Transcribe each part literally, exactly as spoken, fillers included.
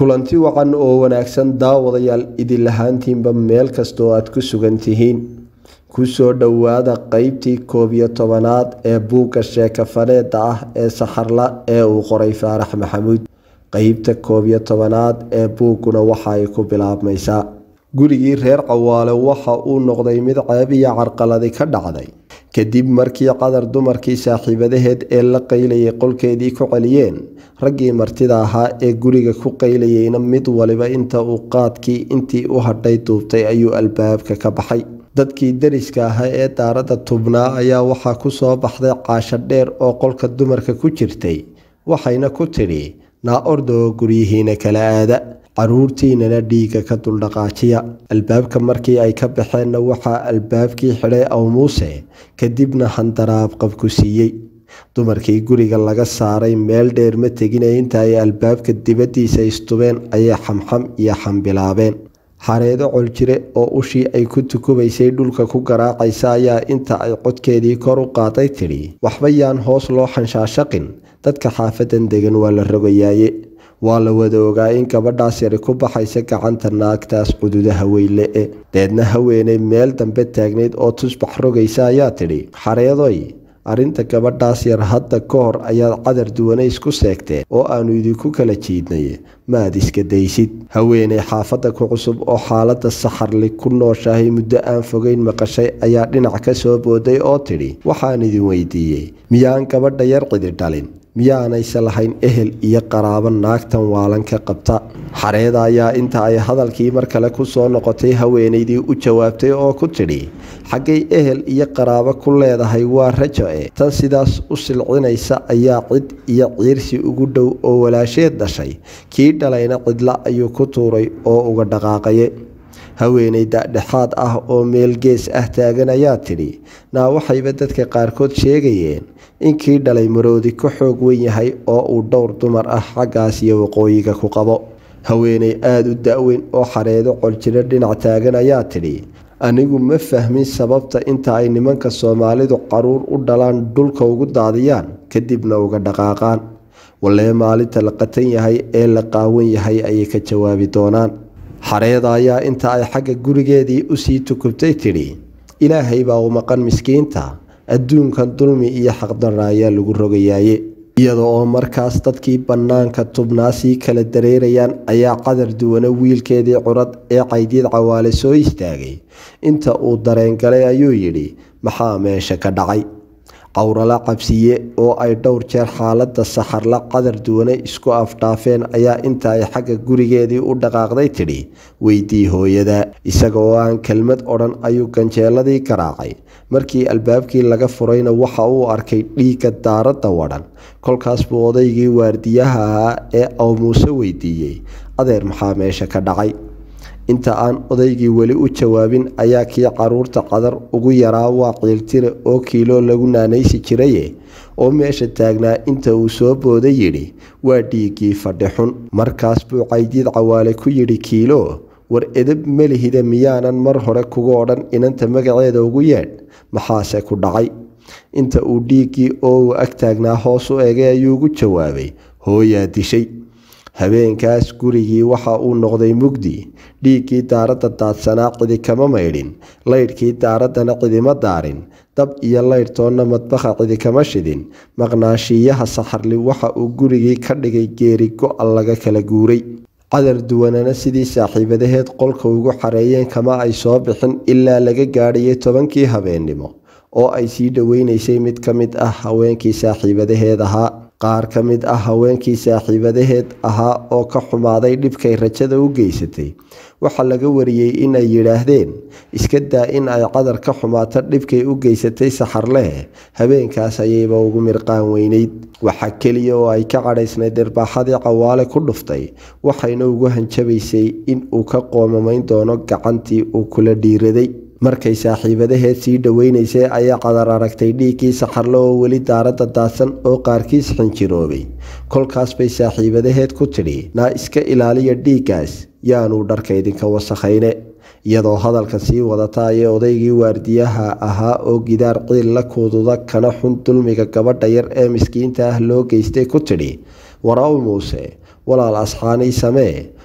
kulanti wacan oo wanaagsan daawadayaal idin lahaantiinba meel kasta oo aad ku sugan tihiin ku soo dhawaada qaybtii koob iyo tobanaad ee buugga sheeko-faneedda ah ee Saxarla ee uu qoray Faarax Maxamuud. qaybta koob iyo tobanaad ee buugguna waxa ay ku bilaabmaysaa gurigii reer Cawaale waxa uu noqday mid ceeb iyo carqalad ka dhacday kadib markii qadar dumarkii saaxiibadaheed ee la qaylayay qolkeedii ku celiyeen raggii martida ahaa ee guriga ku qaylayayna mid waliba inta uu qaadkii intii u hadhay duubtay ayuu albaabka ka baxay. dadkii dariska ahaa ee daarada tubnaa ayaa waxaa ku soo baxday caasho dheer oo qolka dumarka ku jirtay, waxayna ku tidhi naa ordo guryihiina kala aada, caruurtiinana dhiiga ka duldhaqaajiya. albaabka markii ay ka baxeenna waxaa albaabkii xidhay aw muuse kadibna handaraab qabku siiyey. dumarkii guriga laga saaray meel dheer ma tegine inta ay albaabka dibaddiisa istubeen ayay xamxam iyo xambilaabeen. xareedo coljire oo ushii ay ku tukubaysay dhulka ku garaacaysa ayaa inta ay codkeedii kor u qaaday tidhi waxba yaan hoos loo xanshaashaqin, dadka xaafadan degan waa la rogayaaye. waa la wada ogaa in gabadhaas yari ku baxaysa gacanta naagtaas cududaha weyle e deedna haweeney meel dambe taagneyd oo tusbax rogaysa ayaa tidhi xareedoy, arrinta gabadhaas yar hadda ka hor ayaad cadar duwane isku seegteen oo aanu idinku kala jiidnay, maad iska daysid. haweeney xaafadda ku cusub oo xaaladda Saxarli ku nooshahay muddo aan fogeyn maqashay ayaa dhinac ka soo booday oo tidhi waxaan idin weydiiyey miyaan gabadha yar cidi dhalin, miyaanayse lahayn ehel iyo qaraabo naagtan waalan ka qabta. xareeda ayaa inta ay hadalkii mar kale ku soo noqotay haweeneydii u jawaabtay oo ku tidhi xaggay ehel iyo qaraabo ku leedahay waa rajo e tan sidaas u silcinaysa ayaa cid iyo ciirsi ugu dhow oo walaasheed dhashay, kii dhalayna cidla ayuu ku tuuray oo uga dhaqaaqaye. haweeney dhexaad ah oo meel gees ah taagan ayaa tidhi naa waxayba dadka qaarkood sheegayeen in kii dhalay maroodi ka xoog weyn yahay oo uu dhowr dumar ah xaggaas iyo waqooyiga ku qabo. haweeney aada u da-weyn oo xareedo coljiro dhinac taagan ayaa tidhi anigu ma fahmin sababta inta ay nimanka Soomaalidu caruur u dhalaan dhulka ugu daadiyaan kadibna uga dhaqaaqaan. walee maalinta la qatan yahay ee la qaawan yahay ayay ka jawaabi doonaan. xareeda ayaa inta ay xagga gurigeedii usii tukubtay tidhi ilaahay baa u maqan miskiinta, adduunkan dulmi iyo xaqdarra ayaa lagu rogayaaye. iyada oo markaas dadkii bannaanka tubnaasii kala dareerayaan ayaa qadar duwane wiilkeedii curad ee Qaydiid Cawaale soo istaagay. inta uu dareen galay ayuu yidhi maxaa meesha ka dhacay. qawrala cabsiye oo ay dhowr jeer xaaladda Saxarla qadar duwane isku afdhaafeen ayaa inta ay xagga gurigeedii u dhaqaaqday tidhi weydii hooyada. isaga oo aan kelmad odhan ayuu ganjeeladii garaacay. markii albaabkii laga furayna waxa uu arkay dhiigga daaradda wadhan. kolkaas buu odaygii waardiyaha ahaa ee aw muuse weydiiyey adeer maxaa meesha ka dhacay. inta aan odaygii weli u jawaabin ayaa kii caruurta qadar ugu yaraa waa ciiltire oo kiilo lagu naanaysi jiraye oo meesha taagnaa inta uu soo booday yidhi waa dhiiggii fadhi xun. markaas buu Qaydiid Cawaale ku yidhi kiilo war edeb melihida miyaanan mar hore kugu odhan inanta magaceeda ugu yeedh, maxaase ku dhacay. inta uu dhiiggii oo uu ag taagnaa hoos u egay ayuu ugu jawaabay hooyaa dishay. habeenkaas gurigii waxa uu noqday mugdi. dhiiggii daaradda daadsanaa cidi kama maydhin, laydhkii daaraddana cidima daarin, dab iyo laydhtoonna madbaha cidi kama shidin. maqnaashiyaha Saxarli waxa uu gurigii ka dhigay geeri go-a laga kala guuray. qadar duwanana sidii saaxiibadaheed qolka ugu xareeyeen kama ay soo bixin ilaa laga gaadhayay tobankii habeennimo oo ay sii dhoweynaysay mid ka mid ah haweenkii saaxiibadaheed ahaa. qaar ka mid ah haweenkii saaxiibadaheed ahaa oo ka xumaaday dhibkay rajada u geysatay waxaa laga wariyey in ay yidhaahdeen iska daa in ay qadar ka xumaato dhibkay u geysatay Saxarle, habeenkaas ayayba ugu mirqaan weyneyd. waxa keliya oo ay ka cadhaysnayd irbaaxadii Cawaale ku dhuftay, waxayna ugu hanjabaysay in uu ka qoomamayn doono gacantii uu kula dhiiraday. markay saaxiibadaheed sii dhoweynaysay ayaa qadar aragtay dhiiggii Saxarla oo weli daaradda daadsan oo qaarkiis xinjiroobay. kolkaas bay saaxiibadaheed ku tidhi naa iska ilaaliya dhiiggaas yaanuu dharka idinka wasakhayne. iyadoo hadalka sii wadata ayay odaygii waardiyaha ahaa oo gidaar ciil la kuududa kana xun dulmiga gabadha yar ee miskiinta ah loo geystay ku tidhi war aw muuse walaal asxaanay samee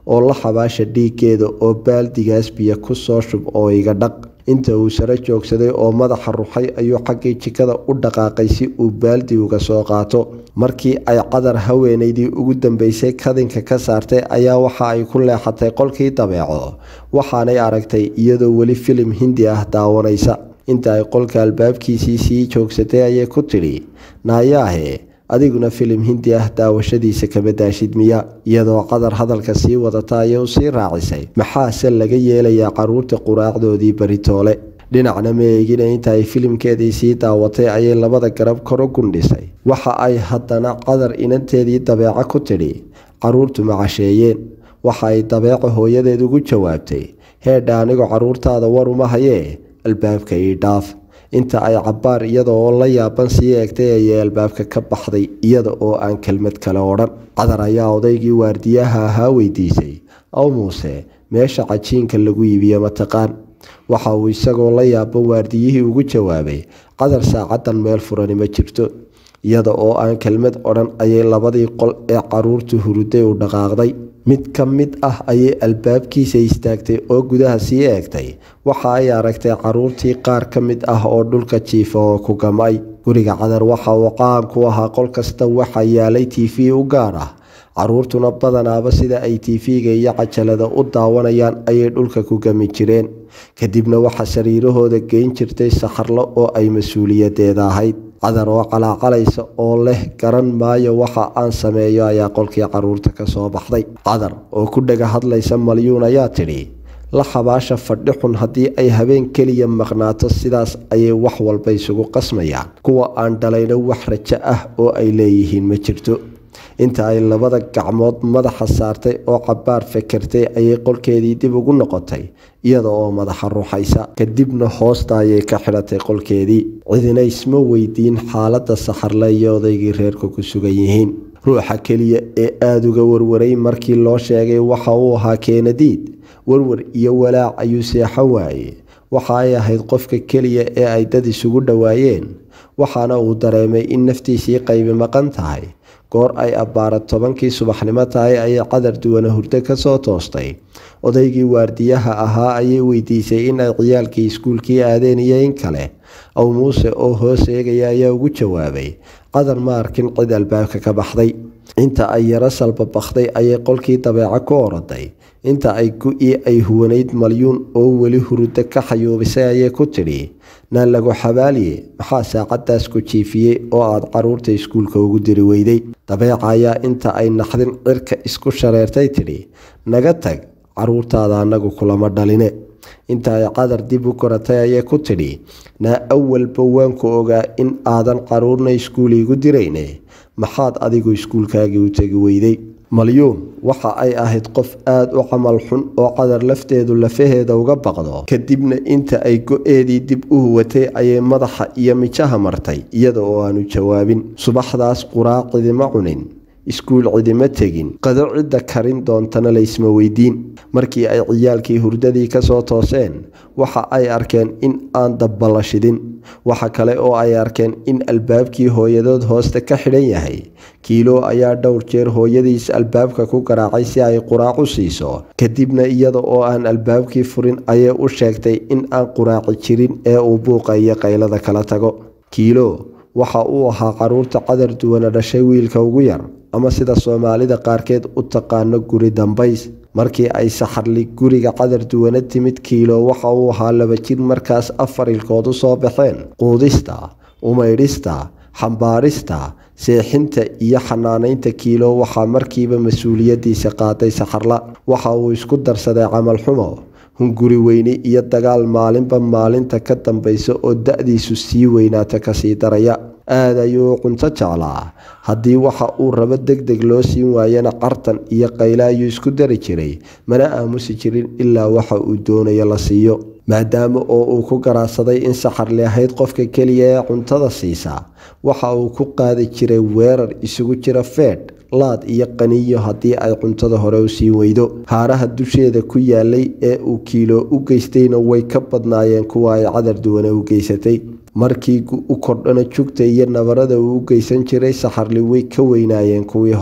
oo la xabaasha dhiiggeeda oo baaldigaas biyo ku soo shub oo iga dhaq. inta uu sare joogsaday oo madaxa ruxay ayuu xaggii jikada u dhaqaaqay si uu baaldi uga soo qaato. markii ay Qadar haweenaydii ugu dambeysay kadinka ka saartay ayaa waxa ay ku leexatay qolkii dabeeco, waxaanay aragtay iyadoo weli filim hindi ah daawanaysa. inta ay qolka albaabkiisii sii joogsatay ayay ku tidhi, naayaahe adiguna filim hindi ah daawashadiisa kama daashid miya? iyadoo Qadar hadalka sii wadata ayay u sii raacisay, maxaase laga yeelayaa caruurta quraacdoodii baritoole? dhinacna ma eegina inta ay filimkeedii sii daawatay ayay labada garab kor u gundhisay. waxa ay haddana Qadar inanteedii dabeeco ku tidhi, caruurtu ma casheeyeen? waxa ay dabeeco hooyadeed ugu jawaabtay, heedha anigu caruurtaada war uma hayee albaabka ii dhaaf. inta ay cabbaar iyada oo la yaaban sii eegtay ayay albaabka ka baxday iyada oo aan kelmad kale odhan. Qadar ayaa odaygii waardiyaha ahaa weydiisay, aw muuse meesha cajiinka lagu iibiyo mataqaan? waxa uu isagoo la yaaban waardiyihii ugu jawaabay, Qadar saacadan meel furani ma jirto. iyada oo aan kelmad odhan ayay labadii qol ee caruurtu huruday u dhaqaaqday. mid ka mid ah ayay albaabkiisa istaagtay oo gudaha sii eegtay. waxa ay aragtay caruurtii qaar ka mid ah oo dhulka jiifa oo ku gamay. guriga Qadar waxa uu qaan ku ahaa qol kasta waxa yaalay T V u gaar ah. caruurtuna badanaaba sida ay T V-ga iyo cajalada u daawanayaan ayay dhulka ku gami jireen. kadibna waxa sariirahooda geyn jirtay Saxarla oo ay mas'uuliyadeeda ahayd. Qadar oo qalaacalaysa oo leh garan maayo waxa aan sameeyo ayaa qolkii caruurta ka soo baxday. Qadar oo ku dhaga hadlaysa malyuun ayaa tidhi, la xabaasha fadhi xun haddii ay habeen keliya maqnaato sidaas ayay wax walba isugu qasmayaan. kuwa aan dhalayna wax rajo ah oo ay leeyihiin ma jirto. inta ay labada gacmood madaxa saartay oo cabbaar fekertay ayay qolkeedii dib ugu noqotay iyada oo madaxa ruxaysa. kadibna hoosta ayay ka xidhatay qolkeedii. cidina isma weydiin xaaladda Saxarla iyo odaygii reerku ku sugan yihiin. ruuxa keliya ee aada uga warwaray markii loo sheegay waxa uu ahaa Keenadiid. warwar iyo walaac ayuu seexan waayey. waxa ay ahayd qofka keliya ee ay dad isugu dhowaayeen, waxaana uu dareemay in naftiisii qaybi maqan tahay. goor ay abbaara tobankii subaxnimo tahay ayay Qadar duwana hurdo ka soo toostay. odaygii waardiyaha ahaa ayay weydiisay in ay ciyaalkii iskuulkii aadeen iyo in kale. aw muuse oo hoos eegaya ayaa ugu jawaabay, Qadar ma arkin cid albaabka ka baxday. inta ay yaro salbabakday ayay qolkii dabeeco ku oroday. inta ay ku-ii ay huwanayd malyuun oo weli hurdo ka xayuubisay ayay ku tidhi, naan lagu xabaaliye maxaa saacadaas ku jiifiyey oo aad caruurta iskuulka ugu diri weyday? dabeeca ayaa inta ay naxdin cirka isku shareertay tidhi, naga tag caruurtaada anagu kulama dhaline. inta ay Qadar dib u koratay ayay ku tidhi, naa awalba waan ku ogaa in aadan caruurna iskuul igu dirayne, maxaad adigu iskuulkaagii u tegi weyday? malyuun waxa ay ahayd qof aada u camal xun oo Qadar lafteedu lafaheeda uga baqdo. kadibna inta ay go-eedii dib u huwatay ayay madaxa iyo mijaha martay iyada oo aanu jawaabin. subaxdaas quraac cidima cunin, iskuul cidima tegin, qado cidda karin doontana laysma weydiin. markii ay ciyaalkii hurdadii ka soo tooseen waxa ay arkeen in aan dabba la shidin. waxa kale oo ay arkeen in albaabkii hooyadood hoosta ka xidhan yahay. kiilo ayaa dhowr jeer hooyadiis albaabka ku garaacay si ay quraac u siiso. kadibna iyada oo aan albaabkii furin ayay u sheegtay in aan quraaci jirin ee uu buuqa iyo qaylada kala tago. kiilo waxa uu ahaa caruurta Qadar duwana dhashay wiilka ugu yar, ama sida Soomaalida qaarkeed u taqaano guri dambays. markii ay Saxarli guriga Qadar duwana timid, kiilo waxa uu ahaa laba jir markaas afar ilkood u soo baxeen. quudista, umaydhista, xambaarista, seexinta iyo xanaanaynta kiilo waxaa markiiba mas-uuliyadiisa qaaday Saxarla. waxa uu isku darsaday camal xumo, hunguri weyne iyo dagaal maalinba maalinta ka dambaysa oo da-diisu sii weynaata kasii daraya. aad ayuu cunto jeclaa. haddii waxa uu rabo deg deg loo siin waayana qartan iyo qayla ayuu isku dari jiray, mana aamusi jirin ilaa waxa uu doonayo la siiyo. maadaama oo uu ku garaadsaday in Saxarli ahayd qofka keliya ee cuntada siisa, waxa uu ku qaadi jiray weerar isugu jira feedh, laad iyo qaniyo haddii ay cuntada hore u sii weydo. haaraha dusheeda ku yaalay ee uu kiilo u geystayna way ka badnaayeen kuwa ay Qadar duwana u geysatay. markii u kordhana jugta iyo nabarada uu u geysan jiray Saxarli way ka weynaayeen kuwii hore.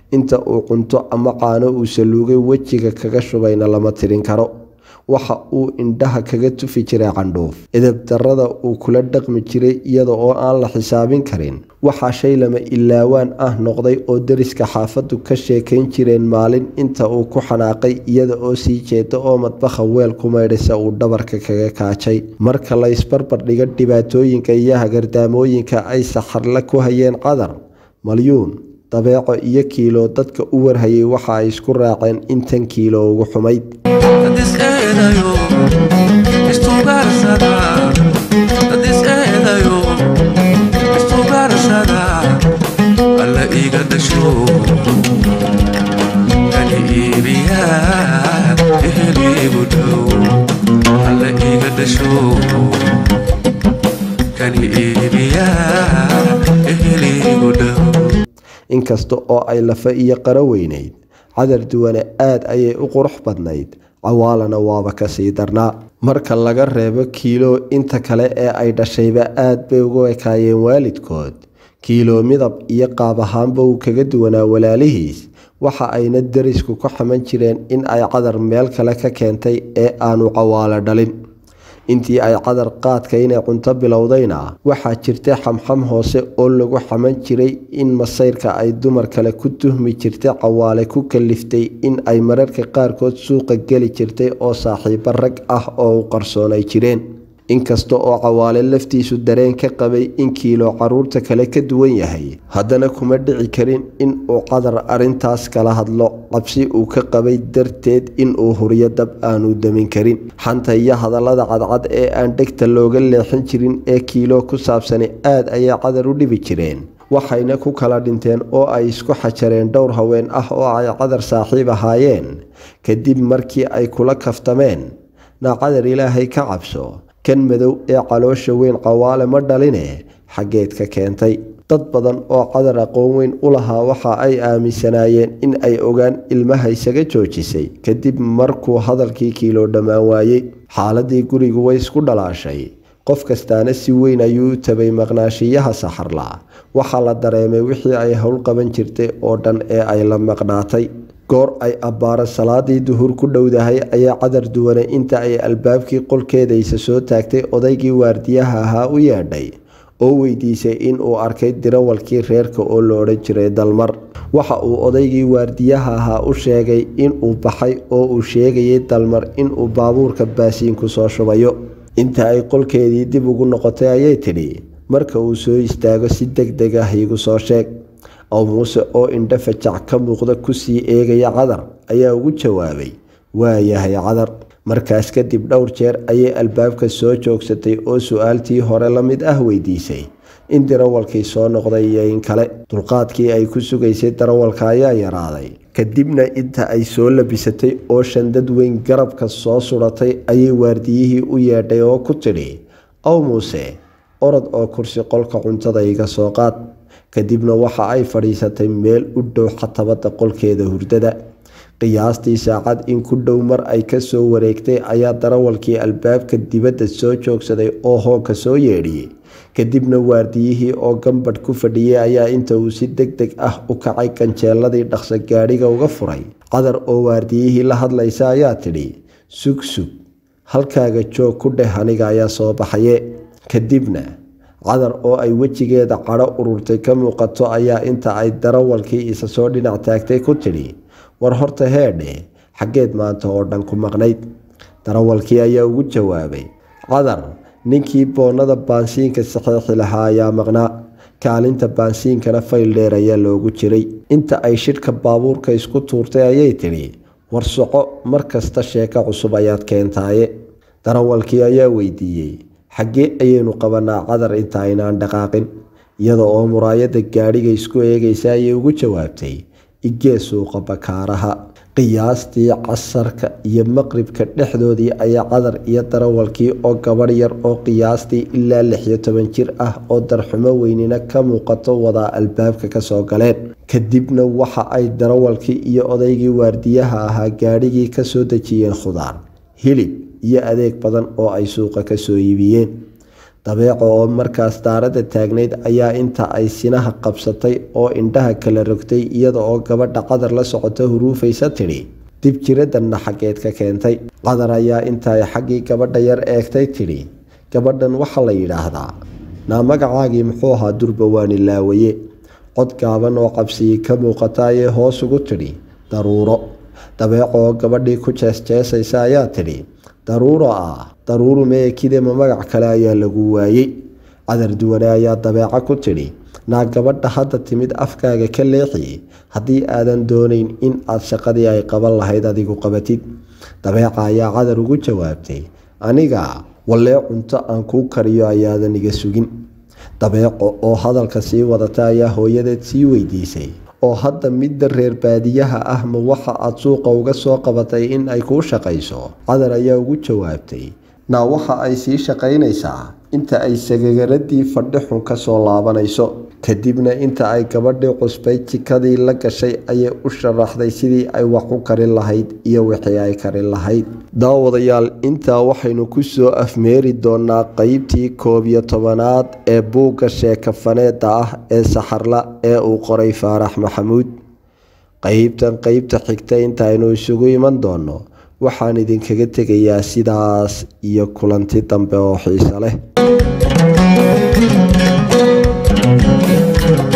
inta uu cunto ama caano uu saluugay wejiga kaga shubayna lama tirin karo. waxa uu indhaha kaga tufi jiray candhuuf. edeb darrada uu kula dhaqmi jiray iyada oo aan la xisaabin karin waxaa shay lama ilaawaan ah noqday oo deriska xaafaddu ka sheekayn jireen maalin inta uu ku xanaaqay iyada oo sii jeeda oo madbaha weel ku maydhaysa uu dhabarka kaga kaajay. marka la isbarbar dhigo dhibaatooyinka iyo hagardaamooyinka ay Saxarla ku hayeen Qadar, malyuun, dabeeco iyo kiilo dadka u warhayay waxa ay isku raaceen intan kiilo ugu xumayd. inkasta oo ay lafa iyo qaro weynayd, Qadar duwane aad ayay u qurux badnayd, cawaalana waaba ka sii darnaa. marka laga reebo kiilo inta kale ee ay dhashayba aad bay ugu ekaayeen waalidkood. kiilo midab iyo qaab ahaanba uu kaga duwanaa walaalihiis, waxa ayna derisku ku xaman jireen in ay Qadar meel kale ka keentay ee aanu cawaalo dhalin. intii ay Qadar qaadka inay cunto bilowdayna waxaa jirtay xamxam hoose oo lagu xaman jiray in masayrka ay dumar kale ku tuhmi jirtay cawaale ku kaliftay in ay mararka qaarkood suuqa geli jirtay oo saaxiibo rag ah oo u qarsoonay jireen. inkasta oo cawaale laftiisu dareen ka qabay in kiilo caruurta kale ka duwan yahay, haddana kuma dhici karin in uu Qadar arintaas kala hadlo cabsi uu ka qabay darteed in uu huriyo dab aanu damin karin. xanta iyo hadallada cadcad ee aan dhegta looga leexin jirin ee kiilo ku saabsani aad ayay Qadar u dhibi jireen, waxayna ku kala dhinteen oo ay isku xajareen dhowr haween ah oo ay Qadar saaxiib ahaayeen kadib markii ay kula kaftameen, na Qadar Ilaahay ka cabso, kan madow ee caloosha weyn cawaale ma dhaline xageed ka keentay. dad badan oo Qadar aqoon weyn u lahaa waxa ay aaminsanaayeen in ay ogaan ilmaha isaga joojisay kadib markuu hadalkii kiilo dhammaan waayey. xaaladii gurigu way isku dhalaashay, qof kastaana si weyn ayuu u tabay maqnaashiyaha Saxarla. waxaa la dareemay wixii ay howl qaban jirtay oo dhan ee ay la maqnaatay. goor ay abbaara salaadii duhur ku dhowdahay ayaa Qadar duwane inta ay albaabkii qolkeedaysa soo taagtay odaygii waardiyaha ahaa u yeedhay oo weydiisay in uu arkay dirawalkii reerka oo la odhan jiray Dalmar. waxa uu odaygii waardiyaha ahaa u sheegay in uu baxay oo uu sheegayay Dalmar in uu baabuurka baasiin ku soo shubayo. inta ay qolkeedii dib ugu noqotay ayay tidhi, marka uu soo istaago si degdeg ah igu soo sheeg. aw muuse oo indho fajac ka muuqda ku sii eegaya Qadar ayaa ugu jawaabay, waa yahay Qadar. markaas kadib dhowr jeer ayay albaabka soo joogsatay oo su-aaltii hore la mid ah weydiisay in darawalkii soo noqday iyo in kale. dulqaadkii ay ku sugaysay darawalka ayaa yaraaday. kadibna inta ay soo labisatay oo shandad weyn garabka soo suratay ayay waardiyihii u yeedhay oo ku tidhi, aw muuse, orod oo kursi qolka cuntada iga soo qaad. kadibna waxa ay fadhiisatay meel u dhow xatabada qolkeeda hurdada. qiyaastii saacad in ku dhow mar ay ka soo wareegtay ayaa darawalkii albaabka dibadda soo joogsaday oo hoonka soo yeedhiyey. kadibna waardiyihii oo gambadh ku fadhiyay ayaa inta uu si degdeg ah u kacay ganjeeladii dhaqso gaadhiga uga furay. Qadar oo waardiyihii la hadlaysa ayaa tidhi, sug sug, halkaaga joog ku dheh, aniga ayaa soo baxaye. kadibna Qadar oo ay wejigeeda cadho ururtay ka muuqato ayaa inta ay darawalkii isa soo dhinac taagtay ku tidhi, war horta heedhe, xaggeed maanta oo dhan ku maqnayd? darawalkii ayaa ugu jawaabay, Qadar, ninkii boonada baansiinka saxiixi lahaa ayaa maqnaa, kaalinta baansiinkana fayl dheer ayaa loogu jiray. inta ay shidhka baabuurka isku tuurtay ayay tidhi, war soco, mar kasta sheeko cusub ayaad keentaaye. darawalkii ayaa weydiiyey, xaggee ayaynu qabanaa Qadar inta aynaan dhaqaaqin? iyada oo muraayada gaadhiga isku eegaysa ayay ugu jawaabtay, igee suuqa bakaaraha. qiyaastii casarka iyo maqribka dhexdoodii ayaa Qadar iyo darawalkii oo gabadh yar oo qiyaastii ilaa lix iyo toban jir ah oo darxumo weynina ka muuqato wadaa albaabka ka soo galeen. kadibna waxa ay darawalkii iyo odaygii waardiyaha ahaa gaadhigii ka soo dejiyeen khudaar, hilib iyo adeeg badan oo ay suuqa ka soo iibiyeen. dabeeco oo markaas daarada taagneyd ayaa inta ay sinaha qabsatay oo indhaha kala rogtay iyada oo gabadha qadar la socota huruufaysa tidhi dib jiradanna xaggeed ka keentay. qadar ayaa inta ay xaggii gabadha yar eegtay tidhi gabadhan waxaa la yidhaahdaa naa magacaagii muxuu ahaa durba waani laawaye. cod gaaban oo cabsiyi ka muuqata ayay hoos ugu tidhi daruuro. dabeeco oo gabadhii ku jeesjeesaysa ayaa tidhi daruuro ah daruuru mee kide ma magac kale ayaa lagu waayey. cadar duwane ayaa dabeeco ku tidhi naa gabadha hadda timid afkaaga ka leexi haddii aadan doonayn in aad shaqadii ay qaban lahayd adigu qabatid. dabeeca ayaa cadar ugu jawaabtay aniga wallee cunto aan kuu kariyo ayaadan iga sugin. dabeeco oo hadalka sii wadata ayaa hooyadeed sii weydiisay oo hadda midda reer baadiyaha ah ma waxa aad suuqa uga soo qabatay in ay kuu shaqayso. cadar ayaa ugu jawaabtay naa waxa ay sii shaqaynaysaa inta ay sagagaradii fadhi xun ka soo laabanayso. kadibna inta ay gabadhii cusbay jikadii la gashay ayay u sharaxday sidii ay wax u karin lahayd iyo wixii ay karin lahayd. daawadayaal intaa waxaynu ku soo afmeeri doonaa qaybtii koob iyo tobanaad ee buugga sheeko-faneedda ah ee Saxarla ee uu qoray Faarax Maxamuud. qaybtan qaybta xigta intaaynu isugu iman doono waxaan idinkaga tegayaa sidaas iyo kulanti dambe oo xiiso leh.